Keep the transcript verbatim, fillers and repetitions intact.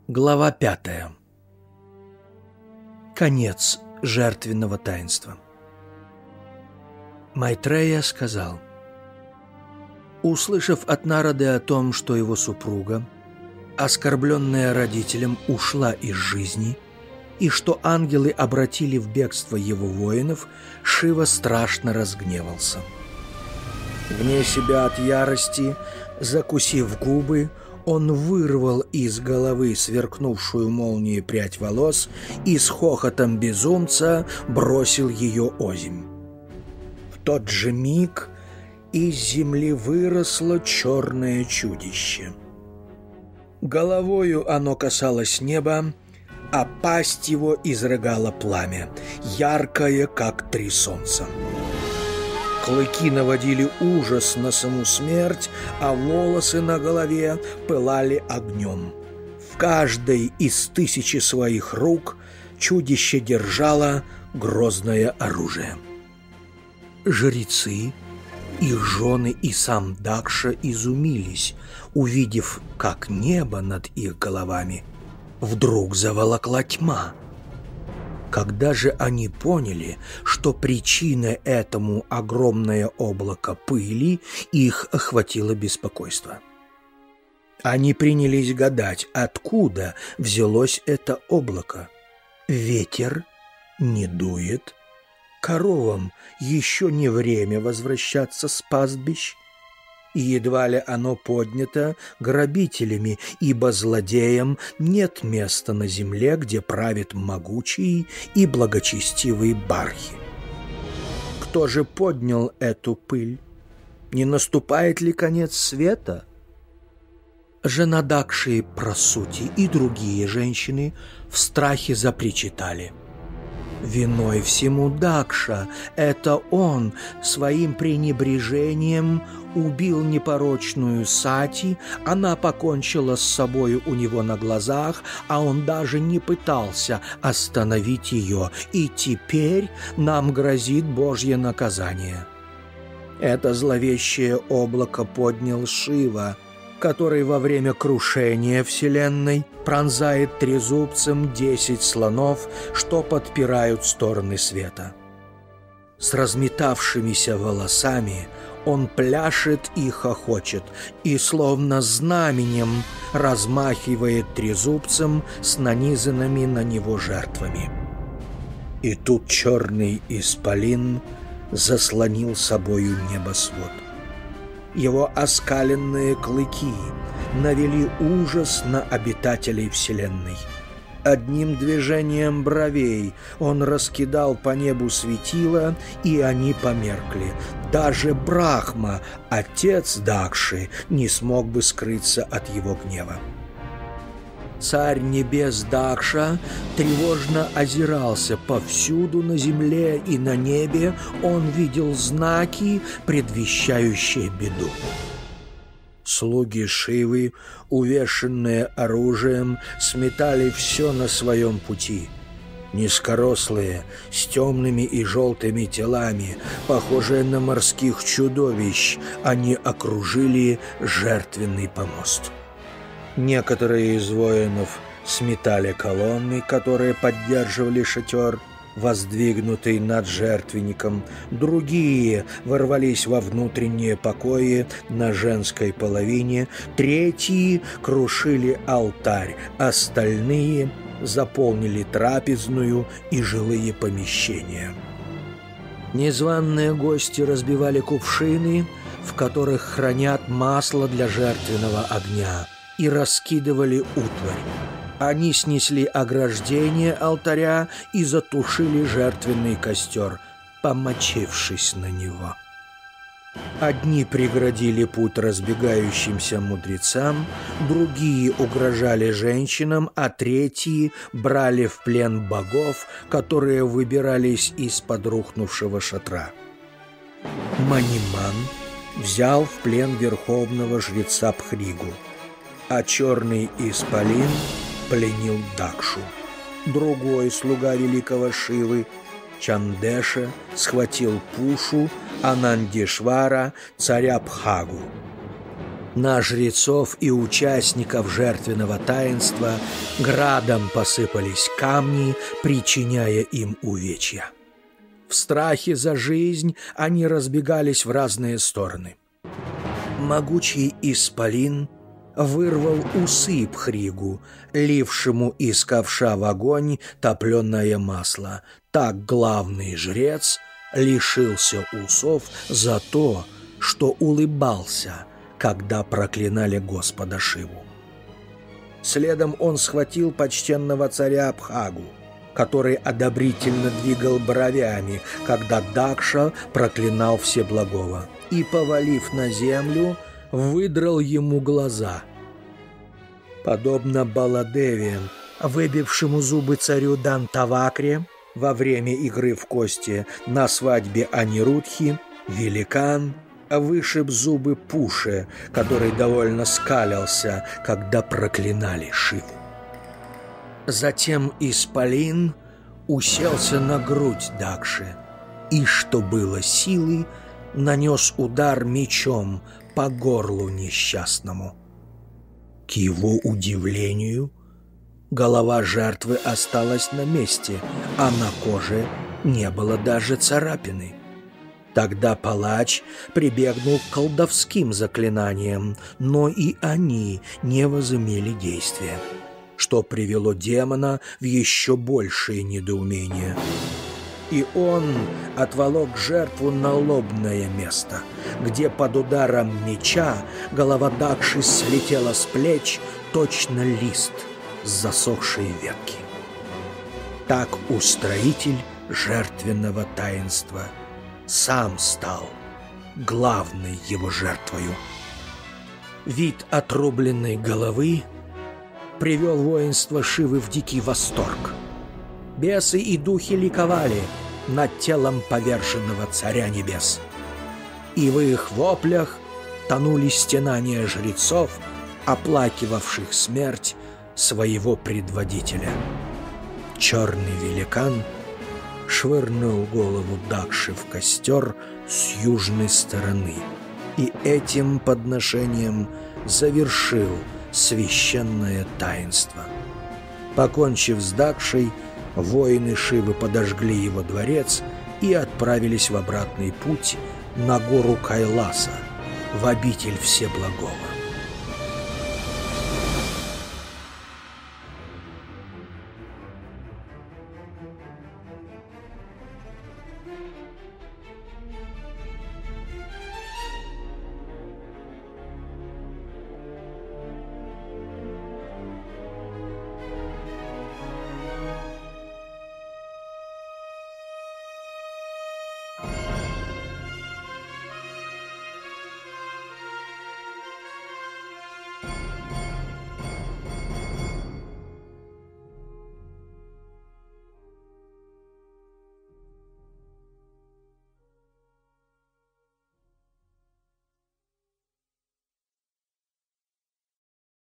Глава пятая. Конец жертвенного таинства. Майтрея сказал: услышав от Нарады о том, что его супруга, оскорбленная родителем, ушла из жизни, и что ангелы обратили в бегство его воинов, Шива страшно разгневался. Вне себя от ярости, закусив губы, он вырвал из головы сверкнувшую молнией прядь волос и с хохотом безумца бросил ее озимь. В тот же миг из земли выросло черное чудище. Головою оно касалось неба, а пасть его изрыгала пламя, яркое, как три солнца. Клыки наводили ужас на саму смерть, а волосы на голове пылали огнем. В каждой из тысячи своих рук чудище держало грозное оружие. Жрецы, их жены и сам Дакша изумились, увидев, как небо над их головами вдруг заволокла тьма. Когда же они поняли, что причиной этому огромное облако пыли, их охватило беспокойство. Они принялись гадать, откуда взялось это облако. Ветер не дует, коровам еще не время возвращаться с пастбищ, и едва ли оно поднято грабителями, ибо злодеям нет места на земле, где правит могучий и благочестивый Бархи. Кто же поднял эту пыль? Не наступает ли конец света? Жена Дакши Прасути и другие женщины в страхе запричитали: виной всему Дакша, это он своим пренебрежением убил непорочную Сати, она покончила с собою у него на глазах, а он даже не пытался остановить ее, и теперь нам грозит Божье наказание. Это зловещее облако поднял Шива, который во время крушения Вселенной пронзает трезубцем десять слонов, что подпирают стороны света. С разметавшимися волосами он пляшет и хохочет, и словно знаменем размахивает трезубцем с нанизанными на него жертвами. И тут черный исполин заслонил собою небосвод. Его оскаленные клыки навели ужас на обитателей Вселенной. Одним движением бровей он раскидал по небу светила, и они померкли. Даже Брахма, отец Дакши, не смог бы скрыться от его гнева. Царь небес Дакша тревожно озирался. Повсюду на земле и на небе он видел знаки, предвещающие беду. Слуги Шивы, увешанные оружием, сметали все на своем пути. Низкорослые, с темными и желтыми телами, похожие на морских чудовищ, они окружили жертвенный помост. Некоторые из воинов сметали колонны, которые поддерживали шатер, воздвигнутый над жертвенником, другие ворвались во внутренние покои на женской половине, третьи крушили алтарь, остальные заполнили трапезную и жилые помещения. Незваные гости разбивали кувшины, в которых хранят масло для жертвенного огня, и раскидывали утварь. Они снесли ограждение алтаря и затушили жертвенный костер, помочившись на него. Одни преградили путь разбегающимся мудрецам, другие угрожали женщинам, а третьи брали в плен богов, которые выбирались из-под рухнувшего шатра. Маниман взял в плен верховного жреца Пхригу, а черный исполин пленил Дакшу. Другой слуга великого Шивы, Чандеша, схватил Пушу, а Нандишвара — царя Бхагу. На жрецов и участников жертвенного таинства градом посыпались камни, причиняя им увечья. В страхе за жизнь они разбегались в разные стороны. Могучий исполин вырвал усы Пхригу, лившему из ковша в огонь топленое масло. Так главный жрец лишился усов за то, что улыбался, когда проклинали Господа Шиву. Следом он схватил почтенного царя Абхагу, который одобрительно двигал бровями, когда Дакша проклинал Всеблагого, и, повалив на землю, выдрал ему глаза. Подобно Баладеве, выбившему зубы царю Дантавакре во время игры в кости на свадьбе Анирудхи, великан вышиб зубы Пуше, который довольно скалился, когда проклинали Шиву. Затем исполин уселся на грудь Дакши и, что было силы, нанес удар мечом по горлу несчастному. К его удивлению, голова жертвы осталась на месте, а на коже не было даже царапины. Тогда палач прибегнул к колдовским заклинаниям, но и они не возымели действия, что привело демона в еще большее недоумение. И он отволок жертву на лобное место, где под ударом меча голова Дакши слетела с плеч, точно лист с засохшей ветки. Так устроитель жертвенного таинства сам стал главной его жертвою. Вид отрубленной головы привел воинство Шивы в дикий восторг. Бесы и духи ликовали над телом поверженного царя небес. И в их воплях тонули стенания жрецов, оплакивавших смерть своего предводителя. Черный великан швырнул голову Дакши в костер с южной стороны и этим подношением завершил священное таинство. Покончив с Дакшей, воины Шивы подожгли его дворец и отправились в обратный путь на гору Кайласа, в обитель Всеблагого.